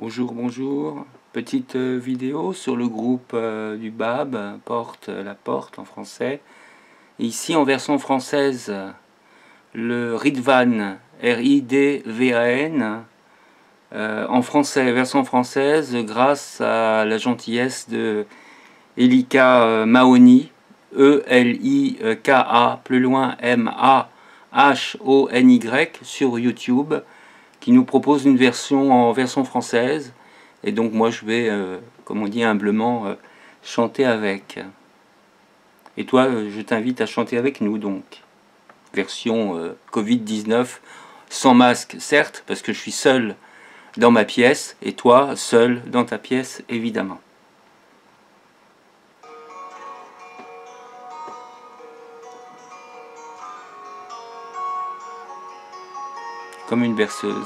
Bonjour, bonjour. Petite vidéo sur le groupe du BAB, la porte en français. Et ici en version française, le Ridvan, R-I-D-V-A-N, en français, version française, grâce à la gentillesse de Elika Mahony, E-L-I-K-A, plus loin M-A-H-O-N-Y, sur YouTube, qui nous propose une version en version française. Et donc moi je vais, comme on dit humblement, chanter avec. Et toi, je t'invite à chanter avec nous donc. Version Covid-19, sans masque certes, parce que je suis seul dans ma pièce, et toi, seul dans ta pièce, évidemment. Comme une berceuse.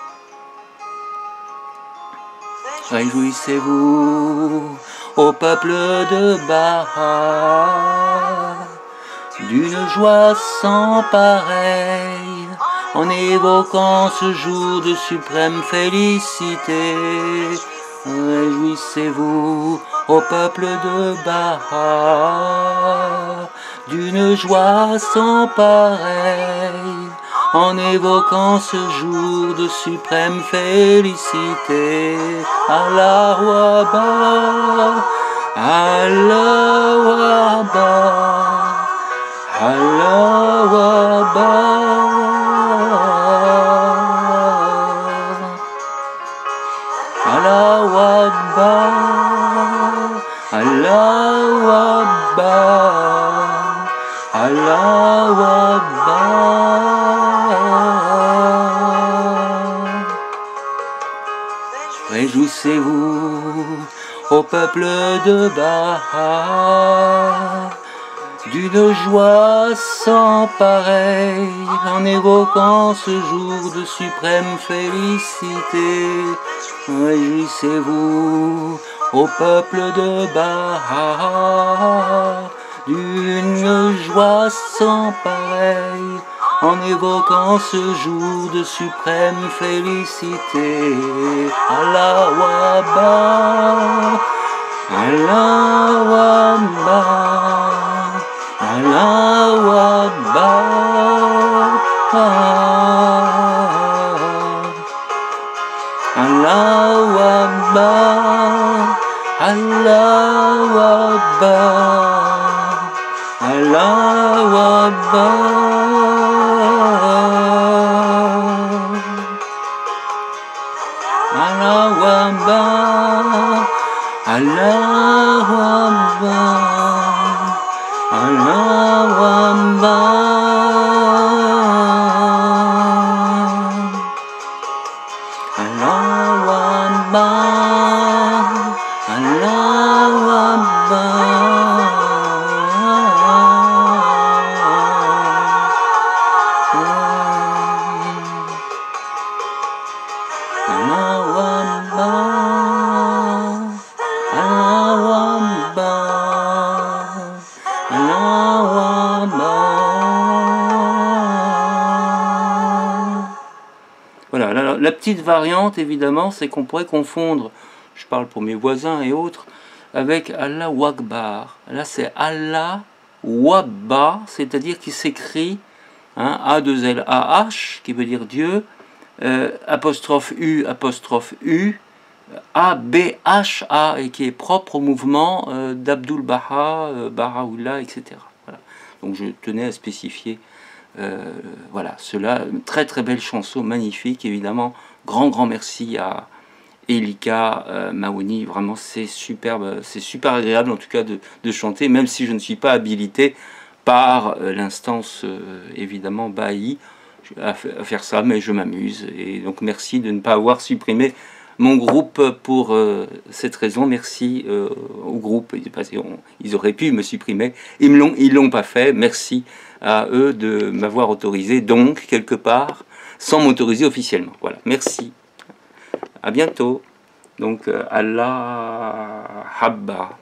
Réjouissez-vous, ô peuple de Baha, d'une joie sans pareille, en évoquant ce jour de suprême félicité. Réjouissez-vous, ô peuple de Baha, d'une joie sans pareille, en évoquant ce jour de suprême félicité. Allahu Akbar, Allahu Akbar, Allahu Akbar, Allahu Akbar, Allahu Akbar, Allahu Akbar. Réjouissez-vous, ô peuple de Baha, d'une joie sans pareille, en évoquant ce jour de suprême félicité. Réjouissez-vous, ô peuple de Baha, d'une joie sans pareille, en évoquant ce jour de suprême félicité. Allahu Akbar, Allahu Akbar, Allahu Akbar, Allahu Akbar, Allahu Akbar, Allahu Akbar. Allahu Akbar, Allahu Akbar, Allahu Akbar, Allahu Akbar, Allahu Akbar. Voilà, la petite variante évidemment, c'est qu'on pourrait confondre, je parle pour mes voisins et autres, avec Allah Akbar. Là c'est Allah Wabba, c'est-à-dire qu'il s'écrit A2LAH, qui veut dire Dieu, apostrophe U, A-B-H-A, et qui est propre au mouvement d'Abdul Baha, Bahá'u'lláh, etc. Voilà. Donc je tenais à spécifier voilà, cela, très très belle chanson, magnifique, évidemment, grand merci à Elika Mahony, vraiment c'est superbe, c'est super agréable en tout cas de chanter, même si je ne suis pas habilité par l'instance évidemment Baha'i à faire ça, mais je m'amuse, et donc merci de ne pas avoir supprimé mon groupe pour cette raison. Merci au groupe, ils auraient pu me supprimer, ils l'ont pas fait, merci à eux de m'avoir autorisé, donc quelque part, sans m'autoriser officiellement. Voilà, merci, à bientôt. Donc Allah Habba.